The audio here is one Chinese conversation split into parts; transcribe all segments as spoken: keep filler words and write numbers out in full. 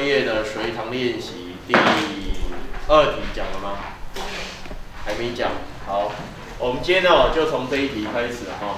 页的随堂练习第二题讲了吗？还没讲。好，我们今天呢就从这一题开始哈。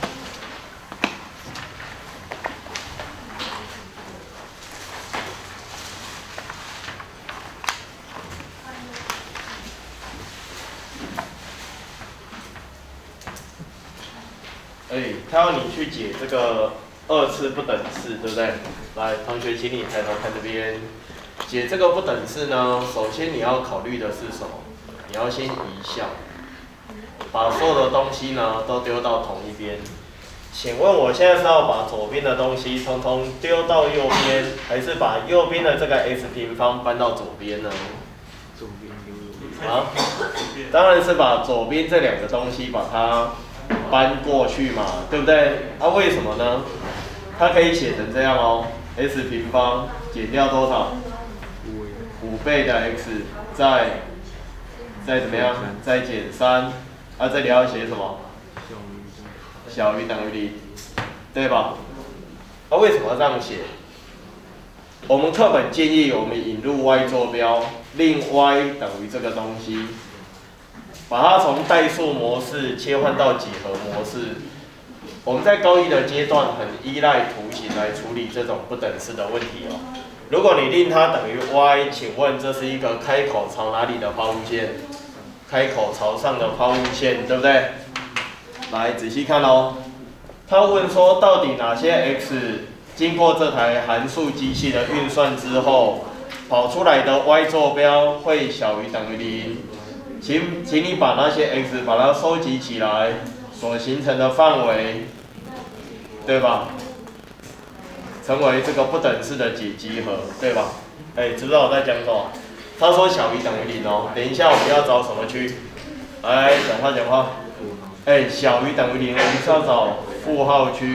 哎，他要你去解这个二次不等式，对不对？来，同学，请你抬头看这边。解这个不等式呢，首先你要考虑的是什么？你要先移项，把所有的东西呢都丢到同一边。请问我现在是要把左边的东西通通丢到右边，还是把右边的这个 x 平方搬到左边呢？左边丢。啊？当然是把左边这两个东西把它搬过去嘛，对不对？啊，为什么呢？它可以写成这样哦 ，x 平方减掉多少？五倍的 x 再再怎么样？再减三。啊，这里要写什么？小于等于零，对吧？啊，为什么要这样写？我们课本建议我们引入 y 坐标，令 y 等于这个东西。把它从代数模式切换到几何模式。我们在高一的阶段很依赖图形来处理这种不等式的问题哦。如果你令它等于 y， 请问这是一个开口朝哪里的抛物线？开口朝上的抛物线，对不对？来仔细看哦。他问说，到底哪些 x 经过这台函数机器的运算之后，跑出来的 y 坐标会小于等于零？请，请你把那些 x 把它收集起来，所形成的范围，对吧？成为这个不等式的解集合，对吧？哎，知不知道我在讲什么？他说小于等于零哦。等一下我们要找什么区？来，讲话讲话。哎，小于等于零，我们是要找负号区。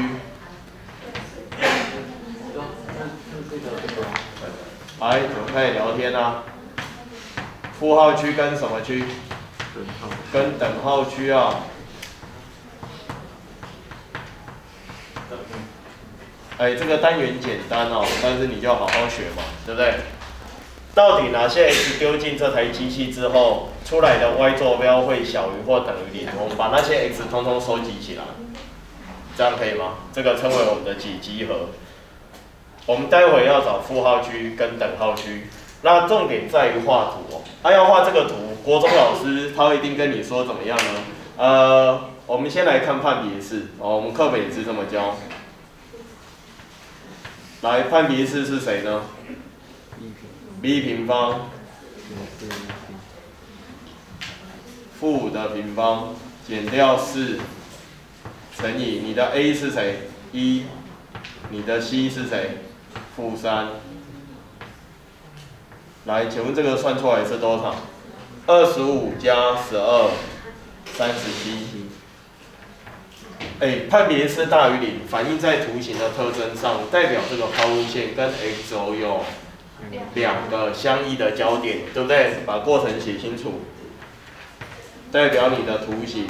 来，怎么开始聊天啊？负号区跟什么区？跟等号区啊。哎，这个单元简单哦，但是你就好好学嘛，对不对？到底哪些 x 丢进这台机器之后，出来的 y 坐标会小于或等于零？我们把那些 x 通通收集起来，这样可以吗？这个称为我们的解集合。我们待会要找负号区跟等号区。那重点在于画图哦。他、啊、要画这个图，国中老师他会一定跟你说怎么样呢？呃，我们先来看判别式哦，我们课本也是这么教。来，判别式是谁呢 ？b 平方负五的平方减掉四乘以你的 a 是谁？一，你的 c 是谁？负三。来，请问这个算出来是多少？二十五加十二，三十七。哎，判别式大于零，反映在图形的特征上，代表这个抛物线跟 x 轴有两个相异的交点，对不对？把过程写清楚，代表你的图形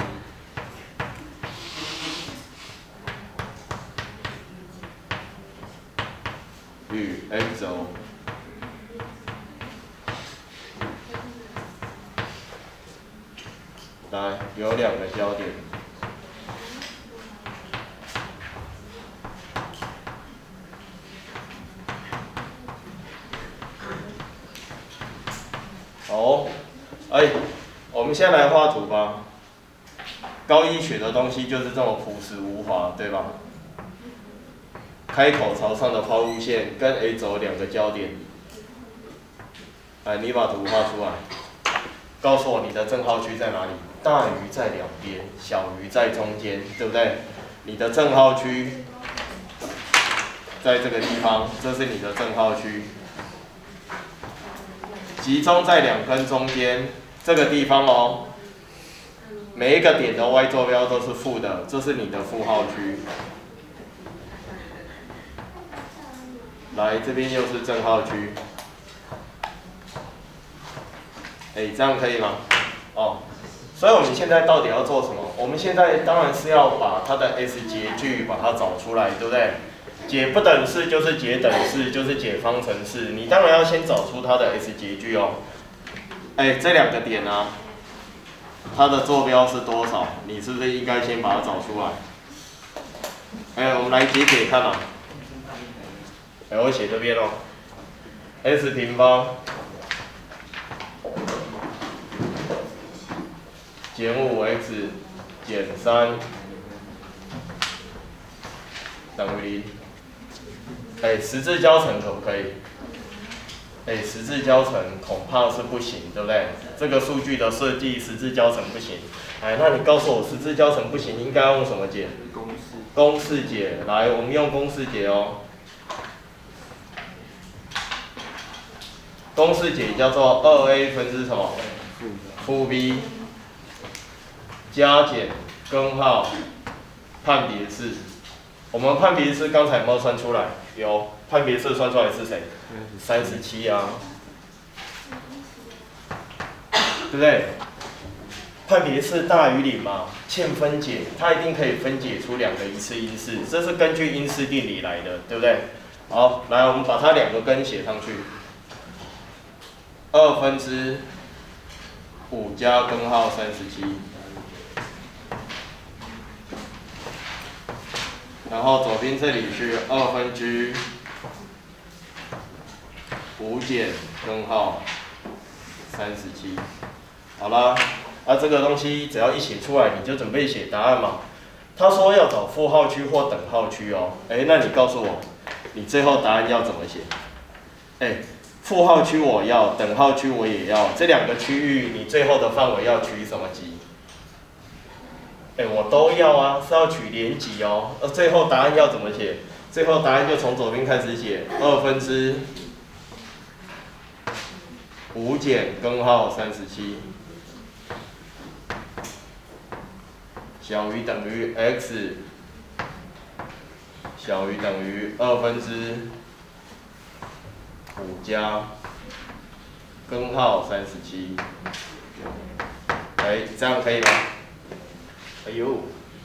与 x 轴来有两个交点。好，哎，我们先来画图吧。高一学的东西就是这么朴实无华，对吧？开口朝上的抛物线跟 a 轴两个交点。哎，你把图画出来，告诉我你的正号区在哪里？大于在两边，小于在中间，对不对？你的正号区在这个地方，这是你的正号区。集中在两根中间这个地方哦，每一个点的 y 坐标都是负的，这是你的负号区。来，这边又是正号区。哎，这样可以吗？哦，所以我们现在到底要做什么？我们现在当然是要把它的 S 截距把它找出来，对不对？ 解不等式就是解等式，就是解方程式。你当然要先找出它的 S 截距哦。哎，这两个点啊，它的坐标是多少？你是不是应该先把它找出来？哎，我们来解解看啊。哎，我写这边哦 ，S 平方减五 x 减三等于零。哎，十字交乘可不可以？哎，十字交乘恐怕是不行，对不对？这个数据的设计十字交乘不行。哎，那你告诉我十字交乘不行，应该用什么解？公式。公式解。来，我们用公式解哦。公式解叫做二 a 分之什么？负 b 加减根号判别式。我们判别式刚才有没有算出来？有，判别式算出来是谁？三十七啊，对不对？判别式大于零嘛，欠分解，它一定可以分解出两个一次因式，这是根据因式定理来的，对不对？好，来，我们把它两个根写上去，二分之五加根号三十七。然后左边这里是二分之五减根号三十七，好啦，啊这个东西只要一写出来，你就准备写答案嘛。他说要找负号区或等号区哦，哎，那你告诉我，你最后答案要怎么写？哎，负号区我要，等号区我也要，这两个区域你最后的范围要取什么集？哎，我都要啊，是要取连集哦。呃，最后答案要怎么写？最后答案就从左边开始写，二分之五减根号三十七，小于等于 x 小于等于二分之五加根号三十七。哎，这样可以吗？哎呦，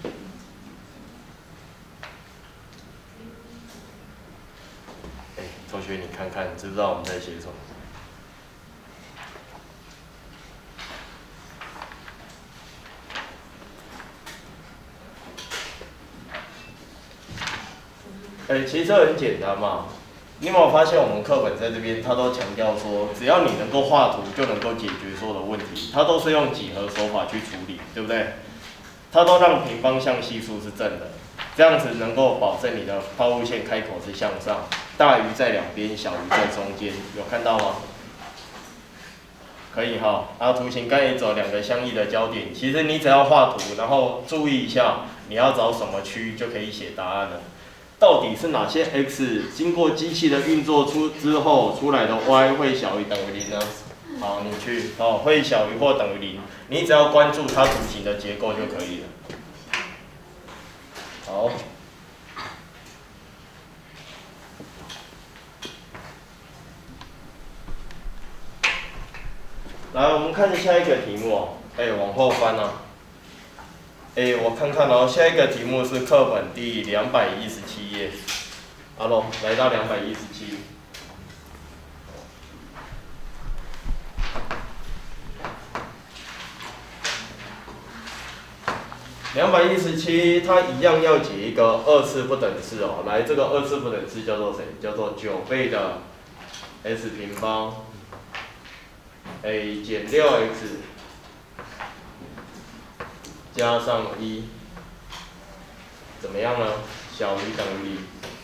哎，同学你看看，知不知道我们在写什么？哎，其实这很简单嘛。你有没有发现我们课本在这边，它都强调说，只要你能够画图，就能够解决所有的问题。它都是用几何手法去处理，对不对？它都让平方向系数是正的，这样子能够保证你的抛物线开口是向上，大于在两边，小于在中间。有看到吗？可以哈。然后图形刚也走两个相异的交点，其实你只要画图，然后注意一下你要找什么区，就可以写答案了。到底是哪些 x 经过机器的运作出之后出来的 y 会小于等于零呢？好，你去哦，会小于或等于零，你只要关注它图形的结构就可以了。好，来，我们看下一个题目哦。哎，往后翻啊。哎，我看看哦，下一个题目是课本第两百一十七页。好喽，来到两百一十七。两百一十七，它一样要解一个二次不等式哦。来，这个二次不等式叫做谁？叫做九倍的 s 平方 a 减六 x 加上一，怎么样呢？小于等于零。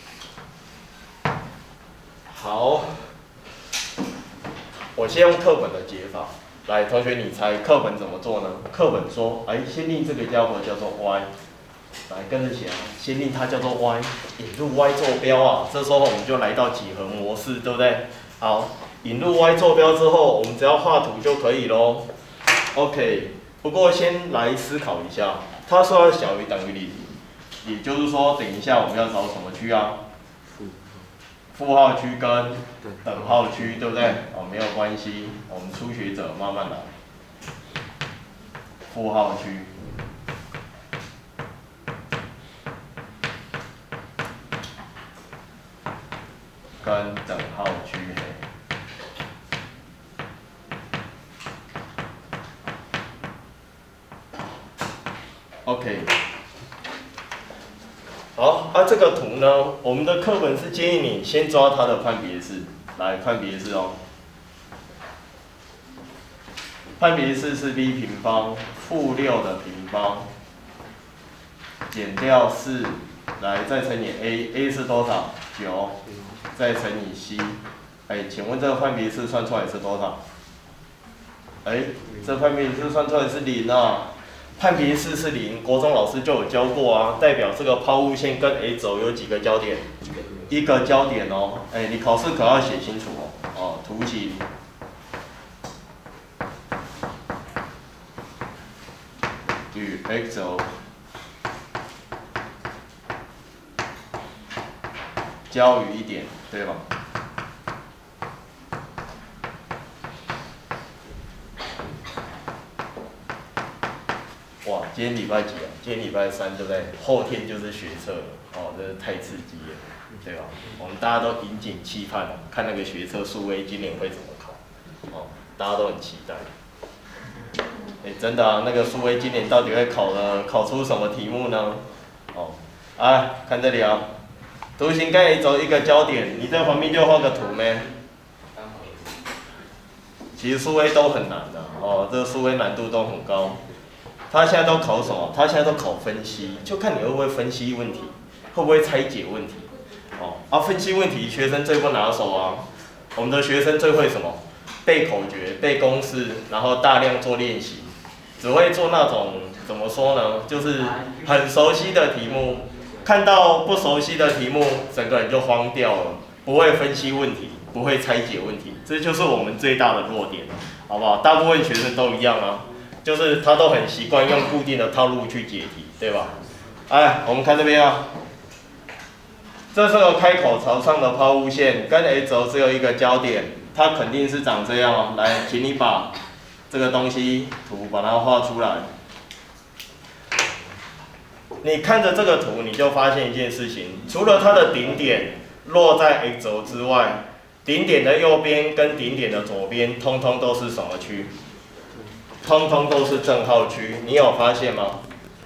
好，我先用课本的解法。来，同学，你猜课本怎么做呢？课本说，哎，先令这个家伙叫做 y， 来跟着写啊，先令它叫做 y， 引入 y 坐标啊。这时候我们就来到几何模式，对不对？好，引入 y 坐标之后，我们只要画图就可以咯。OK， 不过先来思考一下，它说要小于等于零，也就是说，等一下我们要找什么区啊？负号区跟等号区，对不对？哦，没有关系，我们初学者慢慢来。负号区， 跟等号区。 OK， 好，啊，这个图呢，我们的课本是建议你先抓它的判别式，来判别式哦。判别式是 b 平方负六的平方减掉四，来再乘以 a，a 是多少？九，再乘以 c， 哎，请问这个判别式算出来是多少？哎，这判别式算出来是零啊。 判别式是零，国中老师就有教过啊，代表这个抛物线跟 A 轴有几个焦点？一个焦点哦。哎，你考试可要写清楚哦。哦，图形与 X 轴交于一点，对吧？ 哇，今天礼拜几啊？今天礼拜三，对不对？后天就是学测了，哦，真是太刺激了，对吧？我们大家都引颈期盼哦，看那个学测数 A 今年会怎么考，哦，大家都很期待。哎，真的啊，那个数 A 今年到底会考了考出什么题目呢？哦，啊，看这里啊，图形跟 A 轴一个焦点，你在旁边就画个图咩？其实数 A 都很难的，哦，这个数 A 难度都很高。 他现在都考什么？他现在都考分析，就看你会不会分析问题，会不会拆解问题。哦，啊，分析问题学生最不拿手啊。我们的学生最会什么？背口诀、背公式，然后大量做练习，只会做那种怎么说呢？就是很熟悉的题目，看到不熟悉的题目，整个人就慌掉了，不会分析问题，不会拆解问题，这就是我们最大的弱点，好不好？大部分学生都一样啊。 就是他都很习惯用固定的套路去解题，对吧？哎，我们看这边啊，这是个开口朝上的抛物线，跟 A 轴只有一个焦点，它肯定是长这样哦。来，请你把这个东西图把它画出来。你看着这个图，你就发现一件事情，除了它的顶点落在 X 轴之外，顶点的右边跟顶点的左边，通通都是什么区？ 通通都是正号区，你有发现吗？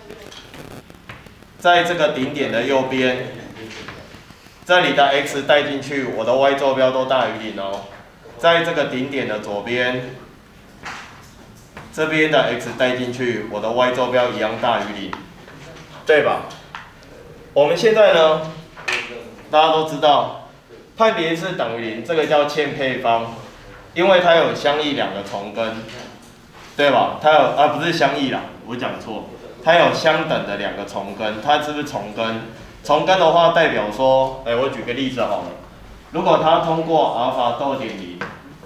在这个顶点的右边，这里的 x 带进去，我的 y 坐标都大于零哦。在这个顶点的左边，这边的 x 带进去，我的 y 坐标一样大于零，对吧？我们现在呢，大家都知道，判别式等于零，这个叫嵌配方，因为它有相异两个重根。 对吧？它有啊，不是相异啦，我讲错，它有相等的两个重根，它是不是重根？重根的话代表说，哎，我举个例子好了，如果它通过阿尔法逗点零，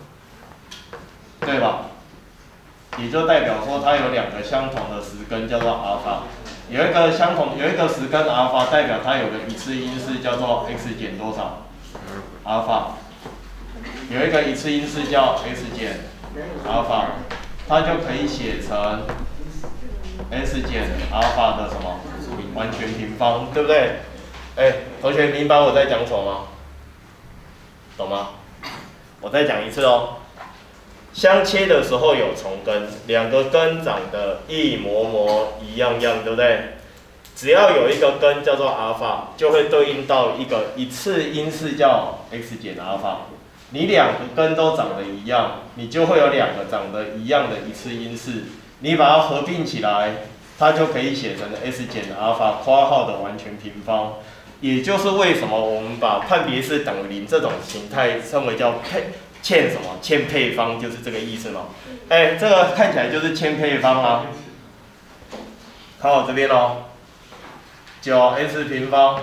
对吧？也就代表说它有两个相同的实根叫做阿尔法，有一个相同有一个实根阿尔法代表它有个一次因式叫做 x 减多少？阿尔法，有一个一次因式叫 x 减阿尔法。 它就可以写成 s 减阿尔法的什么完全平方，对不对？哎，同学明白我在讲什么吗？懂吗？我再讲一次哦。相切的时候有重根，两个根长得一模模一样样，对不对？只要有一个根叫做阿尔法，就会对应到一个一次因式叫 x 减阿尔法。 你两个根都长得一样，你就会有两个长得一样的一次因式，你把它合并起来，它就可以写成 s 减阿尔法括号的完全平方。也就是为什么我们把判别式等于零这种形态称为叫配嵌什么嵌配方，就是这个意思嘛。哎，这个看起来就是嵌配方啊。看我这边哦，九 x 平方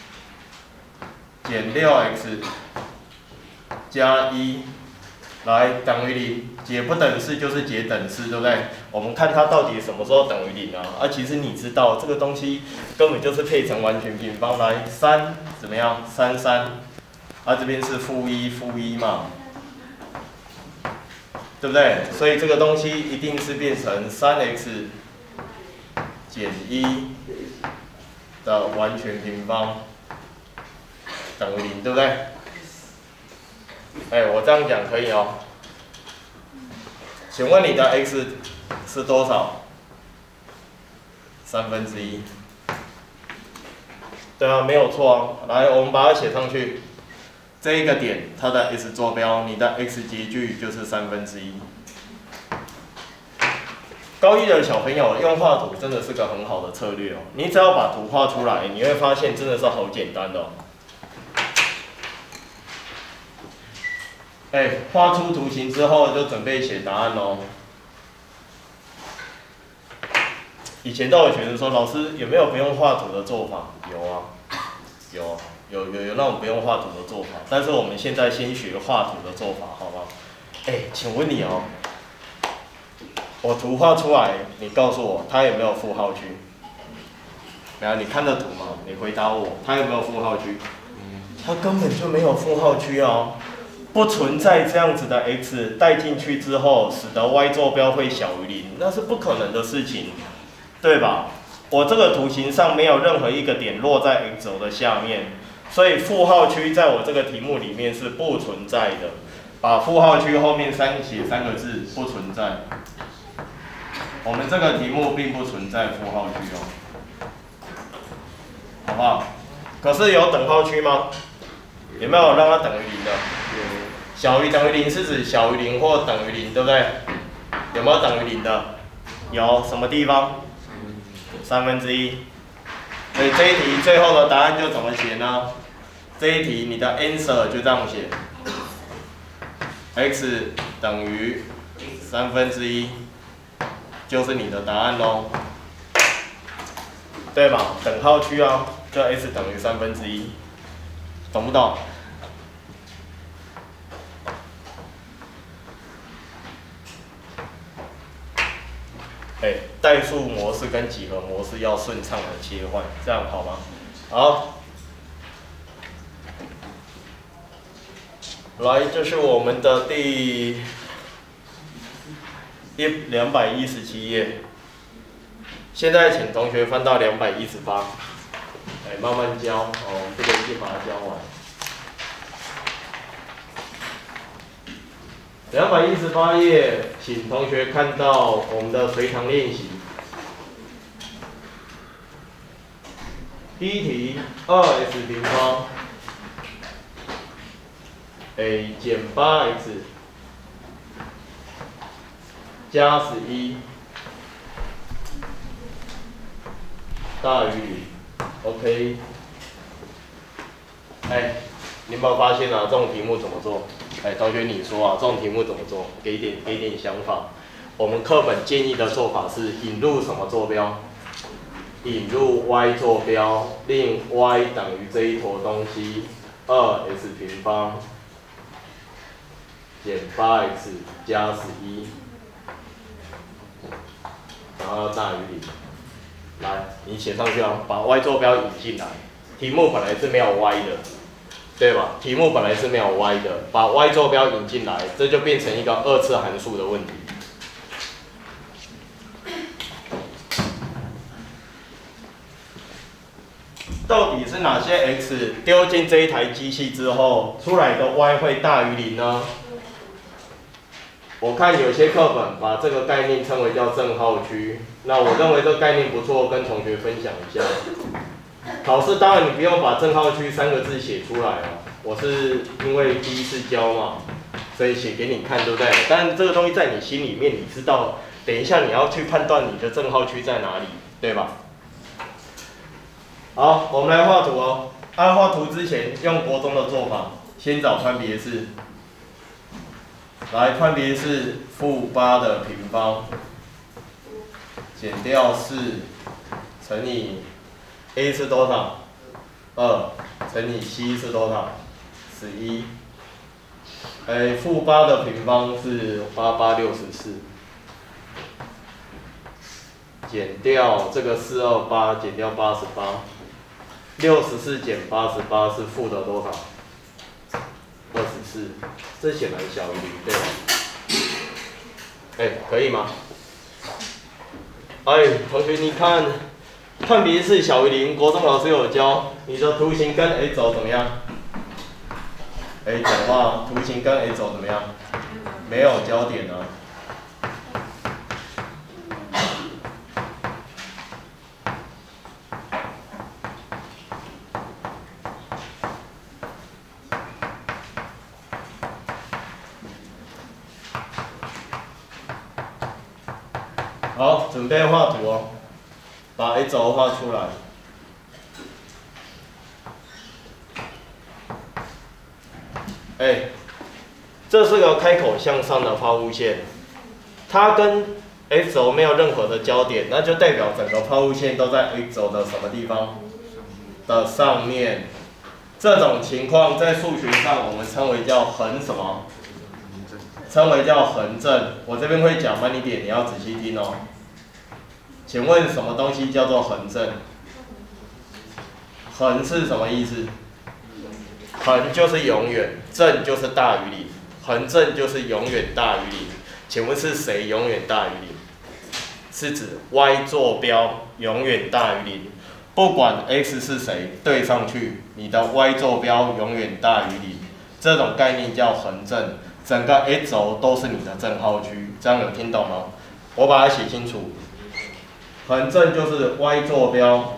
减六 x。 加一，来等于零，解不等式就是解等式，对不对？我们看它到底什么时候等于零啊？啊，其实你知道这个东西根本就是配成完全平方。来，三怎么样？三三，啊这边是负一负一嘛，对不对？所以这个东西一定是变成三 x 减一的完全平方等于零，对不对？ 哎，我这样讲可以哦。请问你的 x 是多少？三分之一。对啊，没有错啊。来，我们把它写上去。这一个点，它的 x 坐标，你的 x 截距就是三分之一。高一的小朋友用画图真的是个很好的策略哦。你只要把图画出来，你会发现真的是好简单的哦。哎，画出图形之后就准备写答案喽。以前都有学生说，老师有没有不用画图的做法？有啊，有有有有那种不用画图的做法，但是我们现在先学画图的做法，好不好？哎，请问你哦，我图画出来，你告诉我它有没有负号区？没有，你看着图嘛，你回答我，它有没有负号区？它根本就没有负号区哦。不存在这样子的 x 带进去之后，使得 y 坐标会小于零，那是不可能的事情，对吧？我这个图形上没有任何一个点落在 x 轴的下面，所以负号区在我这个题目里面是不存在的。把负号区后面三写三个字，不存在。我们这个题目并不存在负号区哦，好不好？可是有等号区吗？有没有让它等于零的？小于等于零是指小于零或等于零，对不对？有没有等于零的？有，什么地方？三分之一。所以这一题最后的答案就怎么写呢？这一题你的 answer 就这样写 ，x 等于三分之一，就是你的答案喽，对吧？等号区啊，就 x 等于三分之一，懂不懂？哎，代数模式跟几何模式要顺畅的切换，这样好吗？好，来，这是我们的第一两百一十七页。现在请同学翻到两百一十八，哎，慢慢教哦，我们这个先把它教完。两百一十八页，请同学看到我们的随堂练习。第一题，二 x 平方 a 减八 x 加十一大于零 ，OK。哎，你有没有发现啊？这种题目怎么做？哎，同学，你说啊，这种题目怎么做？给点给点想法。我们课本建议的做法是引入什么坐标？引入 y 坐标，令 y 等于这一坨东西二 x 平方减八 x 加十一，然后大于零。来，你写上去啊，把 y 坐标引进来。题目本来是没有 y 的。对吧？题目本来是没有 y 的，把 y 坐标引进来，这就变成一个二次函数的问题。到底是哪些 x 丢进这一台机器之后，出来的 y 会大于零呢？我看有些课本把这个概念称为叫正号区，那我认为这个概念不错，跟同学分享一下。考试当然你不用把正号区三个字写出来哦，我是因为第一次教嘛，所以写给你看，对不对？但这个东西在你心里面，你知道，等一下你要去判断你的正号区在哪里，对吧？好，我们来画图哦。按画图之前，用国中的做法，先找穿别式。来，穿别式负八的平方减掉四乘以 a 是多少？二乘以 c 是多少？十一。哎，负八的平方是八八六十四，减掉这个四二八，减掉八十八，六十四减八十八是负的多少？二十四，这显然小于零，对吧？哎，可以吗？哎，同学，你看。判别式小于零，国中老师有教，你的图形跟 x 轴怎么样？ 哎，讲话图形跟 A 轴怎么样？没有交点啊。好，准备画图哦，把 A 轴画出来。哎，这是个开口向上的抛物线，它跟 X 轴没有任何的交点，那就代表整个抛物线都在 X 轴的什么地方的上面。这种情况在数学上我们称为叫横什么？称为叫横正。我这边会讲慢一点，你要仔细听哦。请问什么东西叫做横正？横是什么意思？横就是永远，正就是大于零，横正就是永远大于零。请问是谁永远大于零？是指 y 坐标永远大于零，不管 x 是谁，对上去，你的 y 坐标永远大于零。这种概念叫横正，整个 x 轴都是你的正号区，这样有听懂吗？我把它写清楚。横正就是 y 坐标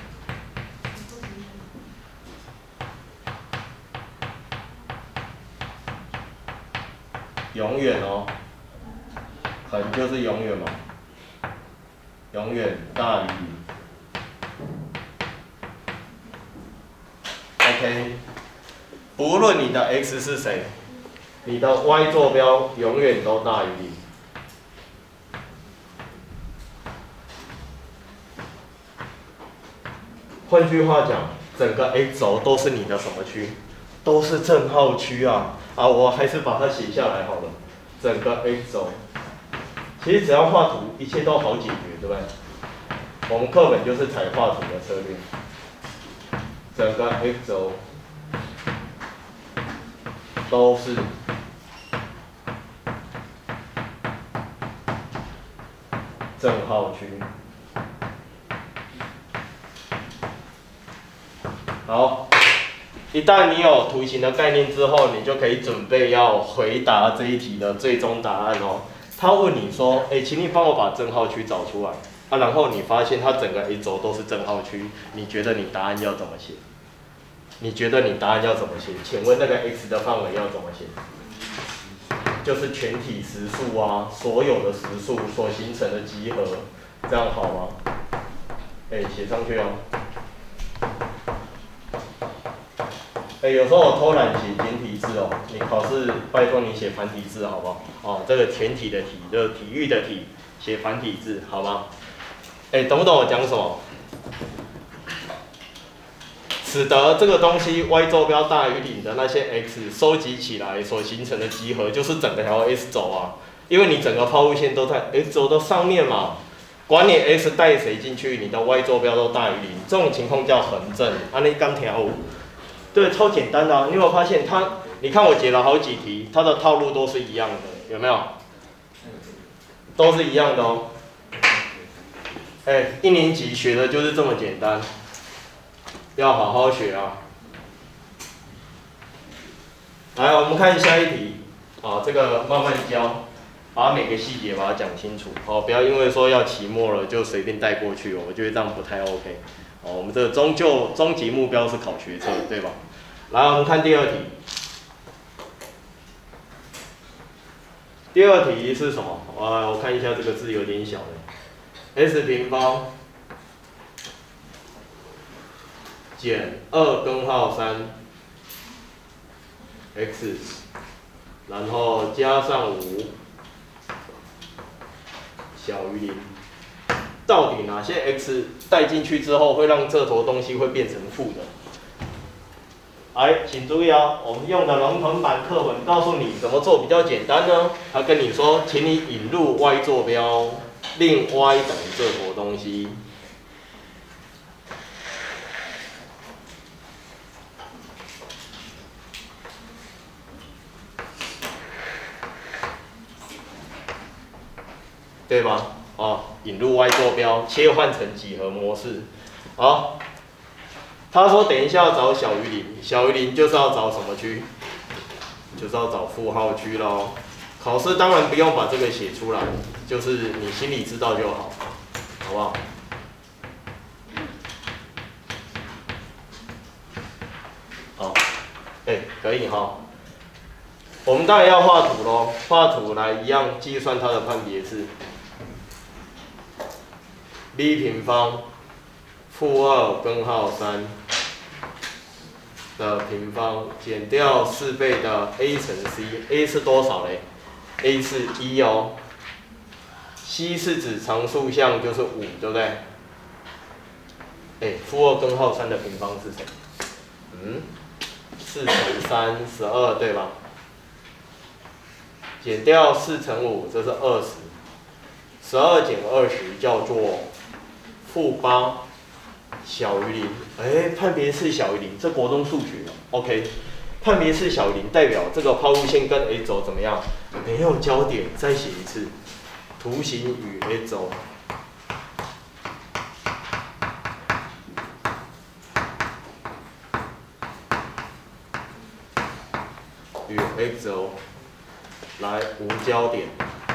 永远哦，横就是永远嘛，永远大于零。OK， 不论你的 x 是谁，你的 y 坐标永远都大于零。换句话讲，整个 x 轴都是你的什么区？都是正号区啊！啊，我还是把它写下来好了。整个 x 轴，其实只要画图，一切都好解决，对不对？我们课本就是采画图的策略。整个 x 轴都是正号区。好，一旦你有图形的概念之后，你就可以准备要回答这一题的最终答案哦。他问你说，哎，请你帮我把正号区找出来啊，然后你发现它整个 A 轴都是正号区，你觉得你答案要怎么写？你觉得你答案要怎么写？请问那个 x 的范围要怎么写？就是全体实数啊，所有的实数所形成的集合，这样好吗？哎，写上去哦。哎，有时候我偷懒写简体字哦，你考试拜托你写繁体字好不好？哦，这个全体的体，就是体育的体，写繁体字好吗？哎，懂不懂我讲什么？使得这个东西 y 坐标大于零的那些 x 收集起来所形成的集合，就是整个条 S 轴啊。因为你整个抛物线都在 x 轴的上面嘛，管你 x 带谁进去，你的 y 坐标都大于零，这种情况叫横正。啊，你刚条。对，超简单的、啊。你有没有发现它？你看我解了好几题，它的套路都是一样的，有没有？都是一样的哦。哎，一年级学的就是这么简单，要好好学啊。来，我们看下一题啊，这个慢慢教，把每个细节把它讲清楚哦，不要因为说要期末了就随便带过去哦，我觉得这样不太 OK。哦，我们这个终究终极目标是考学测，对吧？来，我们看第二题。第二题是什么？啊，我看一下这个字有点小嘞。S 平方减二根号三 x， 然后加上五小于零。到底哪些 x 带进去之后会让这坨东西会变成负的？来，请注意哦，我们用的龙腾版课文告诉你怎么做比较简单呢？他跟你说，请你引入 y 坐标，令 y 等于这坨东西。对吧？哦，引入 y 坐标，切换成几何模式。好，他说等一下要找小于零，小于零就是要找什么区？ 就是要找负号区咯。考试当然不用把这个写出来，就是你心里知道就好，好不好？好，哎、欸，可以哈。我们当然要画图咯，画图来一样计算它的判别式。b 平方负二根号三的平方减掉四倍的 a 乘 c，a 是多少嘞 ？a 是一哦 ，c 是指常数项就是五，对不对？哎，负二根号三的平方是谁？嗯，四乘三十二对吧？减掉四乘五，这是二十，十二减二十叫做负八。小于零，哎，判别式小于零，这国中数学 ，OK， 判别式小于零代表这个抛物线跟 A 轴怎么样？没有交点，再写一次，图形与 A 轴与 X 轴来无交点。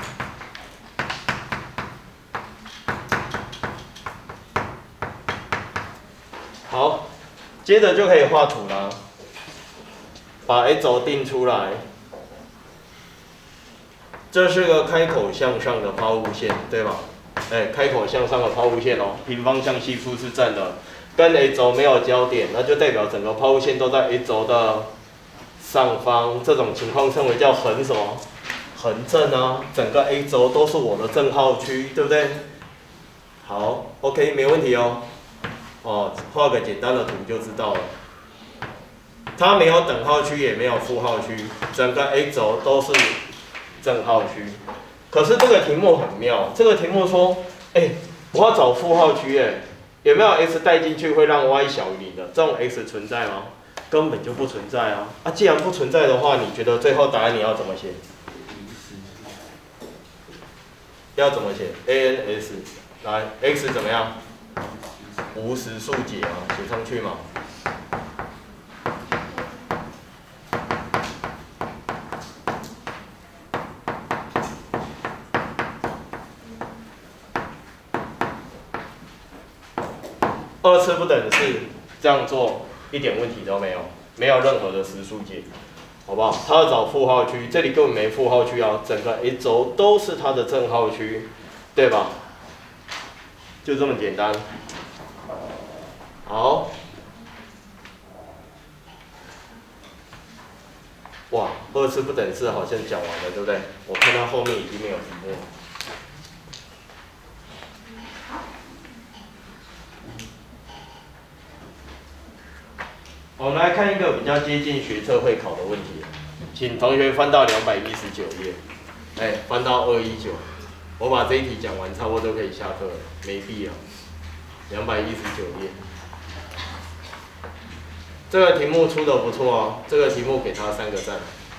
好，接着就可以画图啦。把 x 轴定出来，这是个开口向上的抛物线，对吧？哎，开口向上的抛物线哦，平方向系数是正的，跟 x 轴没有交点，那就代表整个抛物线都在 x 轴的上方。这种情况称为叫横什么？横正啊，整个 x 轴都是我的正号区，对不对？好 ，OK， 没问题哦。哦，画个简单的图就知道了。它没有等号区，也没有负号区，整个 x 轴都是正号区。可是这个题目很妙，这个题目说，哎、欸，我要找负号区，哎，有没有 x 带进去会让 y 小于零的？这种 x 存在吗？根本就不存在啊！啊，既然不存在的话，你觉得最后答案你要怎么写？要怎么写 ？a n s 来 x 怎么样？无实数解嘛，写上去嘛。二次不等式这样做一点问题都没有，没有任何的实数解，好不好？他要找负号区，这里根本没负号区啊，整个 x 轴都是它的正号区，对吧？就这么简单。好，哇，二次不等式好像讲完了，对不对？我看到后面已经没有题目了。我们来看一个比较接近学测会考的问题，请同学翻到两百一十九页，哎，翻到二一九，我把这一题讲完，差不多就可以下课了，没必要。两百一十九页。这个题目出的不错哦，这个题目给他三个赞。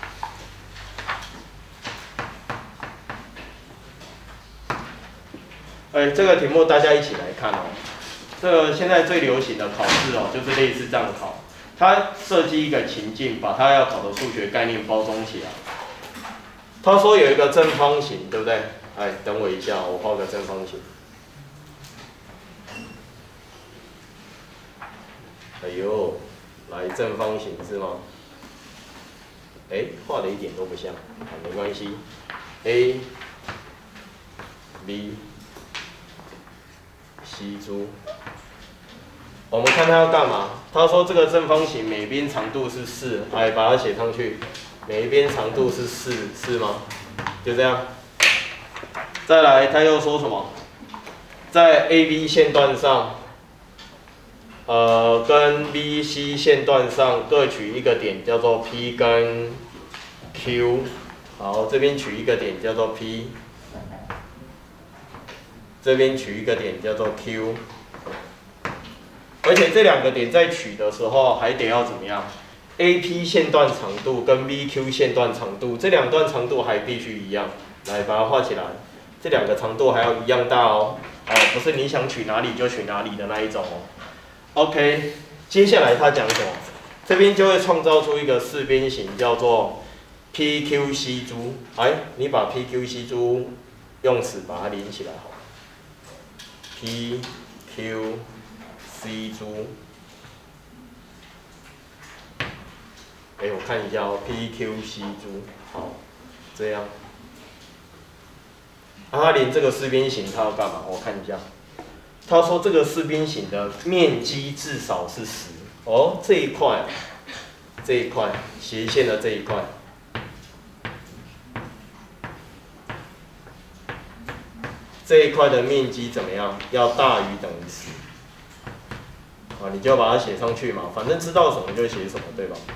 哎，这个题目大家一起来看哦。这个现在最流行的考试哦，就是类似这样考，它设计一个情境，把它要考的数学概念包装起来。他说有一个正方形，对不对？哎，等我一下，我画个正方形。哎呦。来正方形是吗？哎，画的一点都不像，好，没关系。A、B、C 珠，我们看他要干嘛？他说这个正方形每边长度是四，来把它写上去。每一边长度是四，是吗？就这样。再来，他又说什么？在 A B 线段上。呃，跟 B、C 线段上各取一个点，叫做 P 跟 Q。好，这边取一个点叫做 P， 这边取一个点叫做 Q。而且这两个点在取的时候，还得要怎么样 ？A P 线段长度跟 B Q 线段长度，这两段长度还必须一样。来，把它画起来。这两个长度还要一样大哦。哦，不是你想取哪里就取哪里的那一种哦。OK， 接下来他讲什么？这边就会创造出一个四边形，叫做 P Q C 珠，哎，你把 P Q C 珠用词把它连起来好了。P Q C 珠，哎，我看一下哦 ，P Q C 珠，好，这样。啊，它连这个四边形它要干嘛？我看一下。他说这个四边形的面积至少是十。哦，这一块，这一块斜线的这一块。这一块的面积怎么样？要大于等于十。啊，你就把它写上去嘛，反正知道什么就写什么，对吧？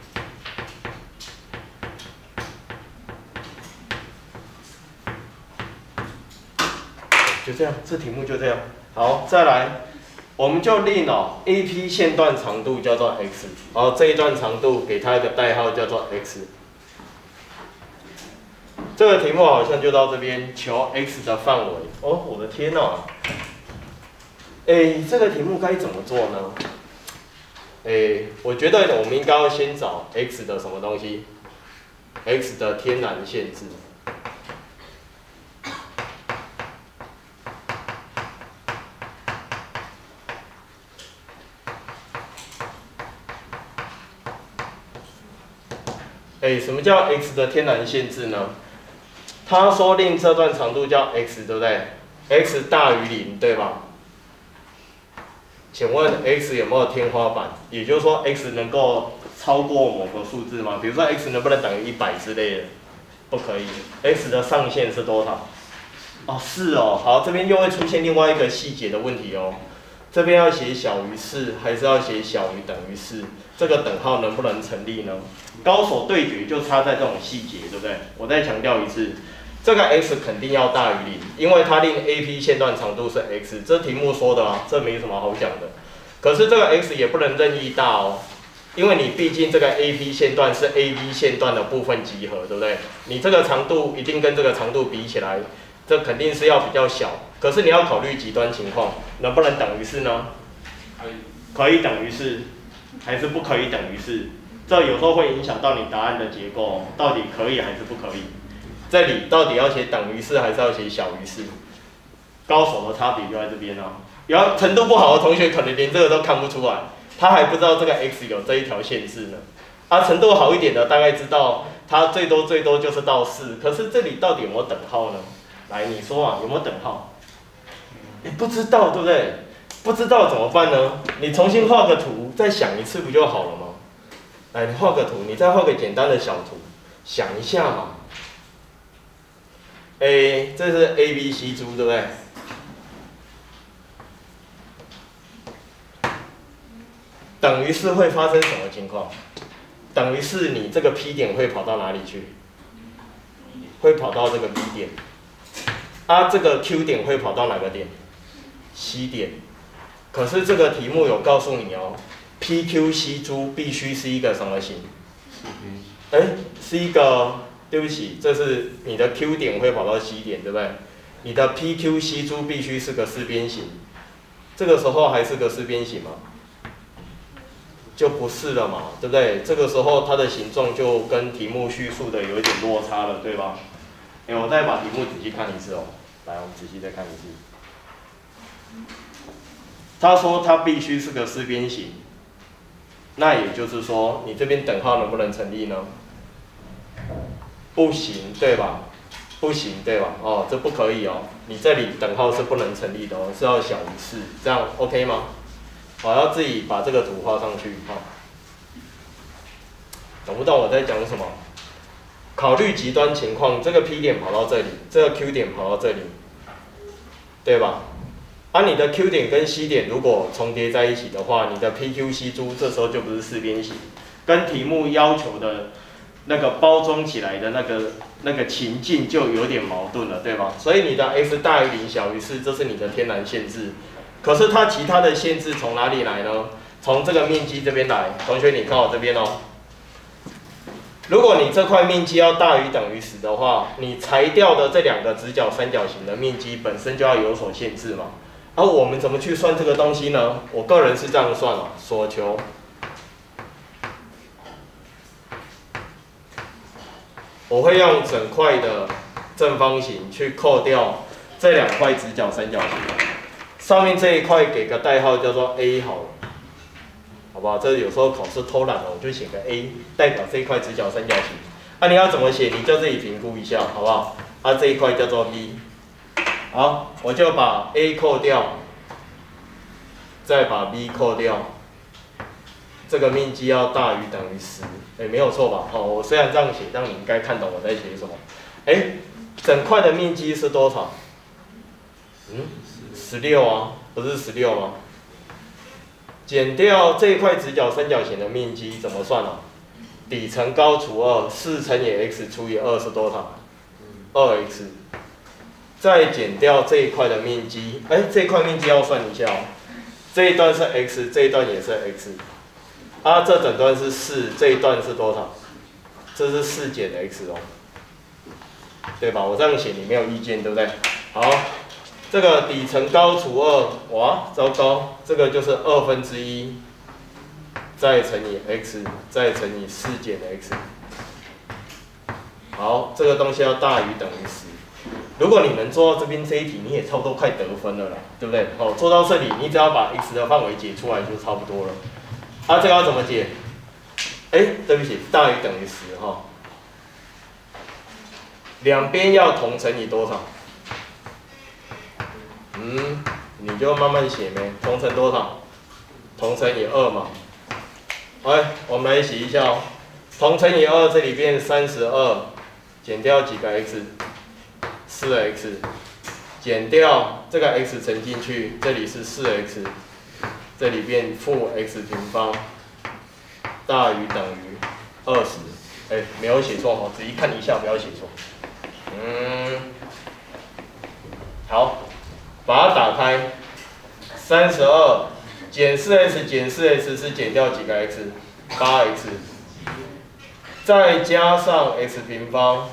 就这样，这题目就这样。好，再来，我们就令哦 ，A P 线段长度叫做 x， 然后这一段长度给它一个代号叫做 x。这个题目好像就到这边，求 x 的范围。哦，我的天哪！哎，这个题目该怎么做呢？哎，我觉得我们应该要先找 x 的什么东西 ？x 的天然限制。哎，什么叫 x 的天然限制呢？他说令这段长度叫 x， 对不对 ？x 大于零，对吧？请问 x 有没有天花板？也就是说 x 能够超过某个数字吗？比如说 x 能不能等于一百之类的？不可以。x 的上限是多少？哦，是哦。好，这边又会出现另外一个细节的问题哦。这边要写小于四，还是要写小于等于四？这个等号能不能成立呢？高手对决就差在这种细节，对不对？我再强调一次，这个 x 肯定要大于零，因为它令 A P 线段长度是 x， 这题目说的啊，这没什么好讲的。可是这个 x 也不能任意大哦，因为你毕竟这个 A P 线段是 A B 线段的部分集合，对不对？你这个长度一定跟这个长度比起来，这肯定是要比较小。可是你要考虑极端情况，能不能等于四呢？可以，可以等于四，还是不可以等于四？这有时候会影响到你答案的结构，到底可以还是不可以？这里到底要写等于四还是要写小于四？高手的差别就在这边啊。然后程度不好的同学可能连这个都看不出来，他还不知道这个 x 有这一条限制呢。啊，程度好一点的大概知道，它最多最多就是到四。可是这里到底有没有等号呢？来，你说啊，有没有等号？你不知道，对不对？不知道怎么办呢？你重新画个图，再想一次不就好了吗？来，你画个图，你再画个简单的小图，想一下嘛。A， 这是 A B C 珠，对不对？等于是会发生什么情况？等于是你这个 P 点会跑到哪里去？会跑到这个 B 点。啊，这个 Q 点会跑到哪个点 ？C 点。可是这个题目有告诉你哦 ，P Q C 珠必须是一个什么形？哎，是一个，对不起，这是你的 Q 点会跑到 C 点，对不对？你的 P Q C 珠必须是个四边形。这个时候还是个四边形吗？就不是了嘛，对不对？这个时候它的形状就跟题目叙述的有一点落差了，对吧？哎，我再把题目仔细看一次哦。来，我们仔细再看一次。他说它必须是个四边形，那也就是说，你这边等号能不能成立呢？不行，对吧？不行，对吧？哦，这不可以哦。你这里等号是不能成立的哦，是要小于四，这样 OK 吗？我要自己把这个图画上去，哈、哦。懂不懂我在讲什么？考虑极端情况，这个 P 点跑到这里，这个 Q 点跑到这里，对吧？啊，你的 Q 点跟 C 点如果重叠在一起的话，你的 P Q C 珠这时候就不是四边形，跟题目要求的那个包装起来的那个那个情境就有点矛盾了，对吧？所以你的 x 大于零小于四，这是你的天然限制。可是它其他的限制从哪里来呢？从这个面积这边来。同学，你看我这边哦。如果你这块面积要大于等于十的话，你裁掉的这两个直角三角形的面积本身就要有所限制嘛。而、啊、我们怎么去算这个东西呢？我个人是这样算哦，所求我会用整块的正方形去扣掉这两块直角三角形，上面这一块给个代号叫做 A 好了，好不好？这有时候考试偷懒了，我就写个 A， 代表这一块直角三角形。那、啊、你要怎么写？你就自己评估一下，好不好？啊，这一块叫做 B， 好，我就把 A 扣掉，再把 B 扣掉。这个面积要大于等于十，哎，没有错吧？哦，我虽然这样写，但你应该看懂我在写什么。哎，整块的面积是多少？嗯，十六啊，不是十六吗？减掉这一块直角三角形的面积怎么算啊？底乘高除二，四乘以 x 除以二是多少？二 x。再减掉这一块的面积，哎，这一块面积要算一下哦。这一段是 x， 这一段也是 x。啊，这整段是四，这一段是多少？这是四减 x 哦，对吧？我这样写你没有意见，对不对？好，这个底乘高除二，哇，糟糕，这个就是二分之一，再乘以 x， 再乘以四减 x。好，这个东西要大于等于十。如果你能做到这边这一题，你也差不多快得分了啦，对不对？好，做到这里，你只要把 x 的范围解出来就差不多了。啊，这个要怎么解？哎，对不起，大于等于十哈。两边要同乘以多少？嗯，你就慢慢写呗。同乘多少？同乘以二嘛。哎，我们来写一下哦。同乘以二，这里变三十二，减掉几个 x？ 四 x， 减掉这个 x 乘进去，这里是四 x。这里变负 x 平方大于等于二十，哎，没有写错哈，仔细看一下，不要写错。嗯，好，把它打开，三十二减四 x 减四 x 是减掉几个 x？ 八 x， 再加上 x 平方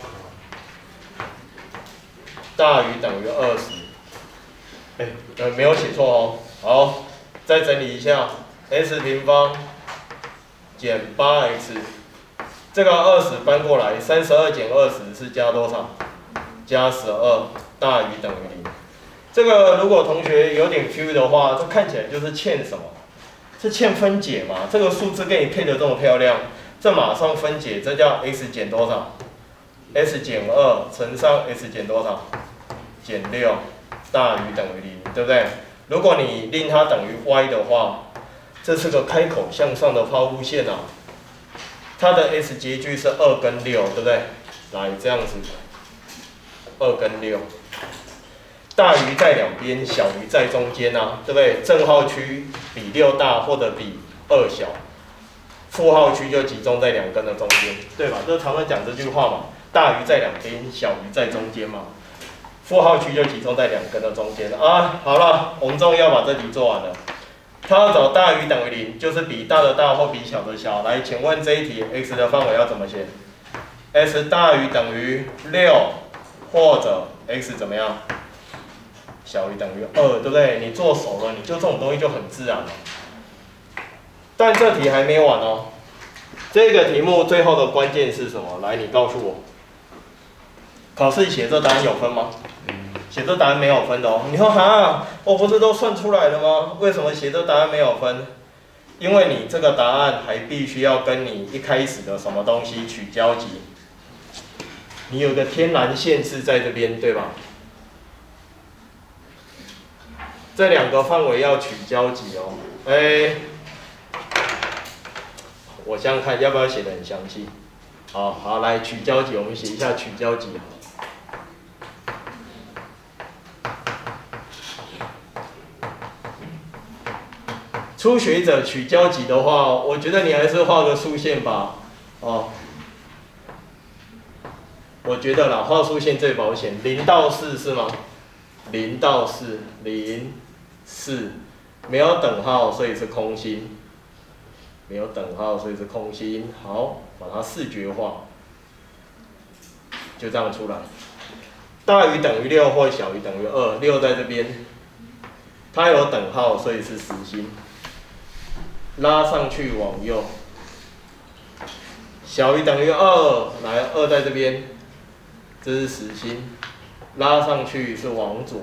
大于等于二十，哎，呃，没有写错哦，好。再整理一下 ，x 平方减 八 x， 这个二十搬过来，三十二减二十是加多少？加十二大于等于零。这个如果同学有点 feel 的话，这看起来就是欠什么？是欠分解嘛？这个数字给你配的这么漂亮，这马上分解，这叫 x 减多少 ？x 减二乘上 x 减多少？减六大于等于零，对不对？如果你令它等于 y 的话，这是个开口向上的抛物线啊。它的 s 截距是二跟六，对不对？来这样子，二跟六，大于在两边，小于在中间啊，对不对？正号区比六大或者比二小，负号区就集中在两根的中间，对吧？就常常讲这句话嘛，大于在两边，小于在中间嘛。负号区就集中在两根的中间啊。好了，我们终于要把这题做完了。它要找大于等于零，就是比大的大或比小的小。来，请问这一题 x 的范围要怎么写 ？x 大于等于六，或者 x 怎么样？小于等于二，对不对？你做熟了，你就这种东西就很自然了。但这题还没完哦。这个题目最后的关键是什么？来，你告诉我。考试写这答案有分吗？写这答案没有分的哦。你说哈，我不是都算出来了吗？为什么写这答案没有分？因为你这个答案还必须要跟你一开始的什么东西取交集。你有个天然限制在这边，对吧？这两个范围要取交集哦。哎，我想想看，要不要写得很详细？好好，来取交集，我们写一下取交集。初学者取交集的话，我觉得你还是画个竖线吧。哦，我觉得啦，画竖线最保险。零到四是吗？零到四，零四，没有等号，所以是空心。没有等号，所以是空心。好，把它视觉化，就这样出来。大于等于六或小于等于二，六在这边，它有等号，所以是实心。拉上去往右， 小于等于二，来二在这边，这是实心，拉上去是往左。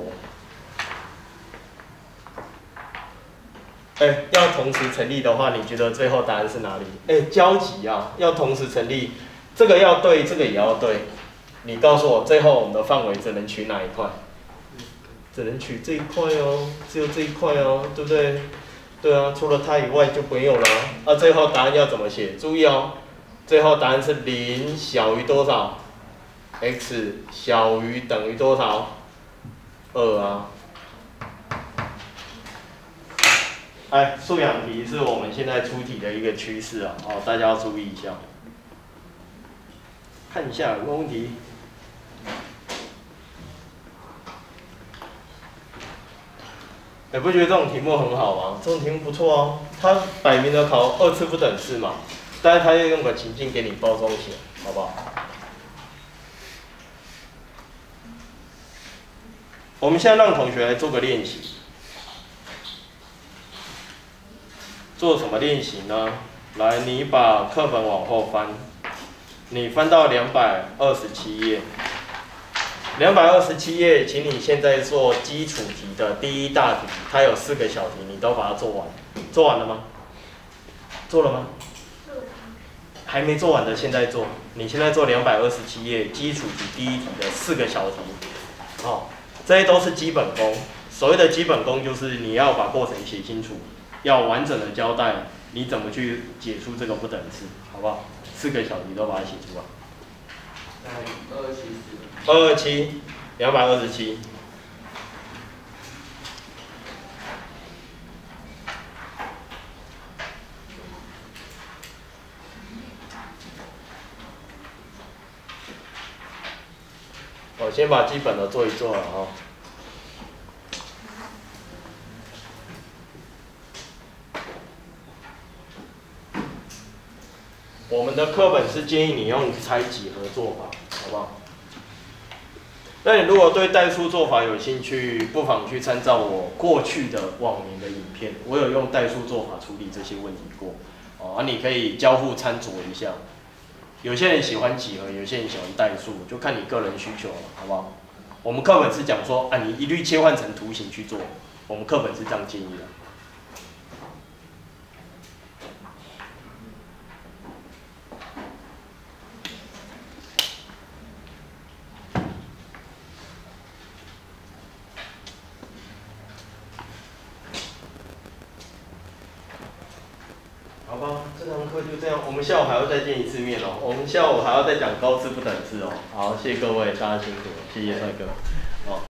哎，要同时成立的话，你觉得最后答案是哪里？哎，交集啊，要同时成立，这个要对，这个也要对。你告诉我，最后我们的范围只能取哪一块？只能取这一块哦，只有这一块哦，对不对？对啊，除了它以外就没有了。那、啊、最后答案要怎么写？注意哦，最后答案是零小于多少 ？x 小于等于多少？二啊。哎，素养题是我们现在出题的一个趋势啊，哦，大家要注意一下。看一下有没有问题。你不觉得这种题目很好吗？这种题目不错哦，它摆明了考二次不等式嘛，但是它又用个情境给你包装起来，好不好？我们现在让同学来做个练习，做什么练习呢？来，你把课本往后翻，你翻到两百二十七页。两百二十七页，请你现在做基础题的第一大题，它有四个小题，你都把它做完。做完了吗？做了吗？还没做完的，现在做。你现在做两百二十七页基础题第一题的四个小题，哦，这些都是基本功。所谓的基本功，就是你要把过程写清楚，要完整的交代你怎么去解出这个不等式，好不好？四个小题都把它写出来。 二二七四。 二二七，两百二十七。我先把基本的做一做了啊。我们的课本是建议你用拆几何做法，好不好？那你如果对代数做法有兴趣，不妨去参照我过去的往年的影片，我有用代数做法处理这些问题过。哦，啊，你可以交互参酌一下。有些人喜欢几何，有些人喜欢代数，就看你个人需求了，好不好？我们课本是讲说，啊，你一律切换成图形去做，我们课本是这样建议的。好吧，这堂课就这样，我们下午还要再见一次面哦。我们下午还要再讲高次不等式哦。好，谢谢各位，大家辛苦了，谢谢帅哥。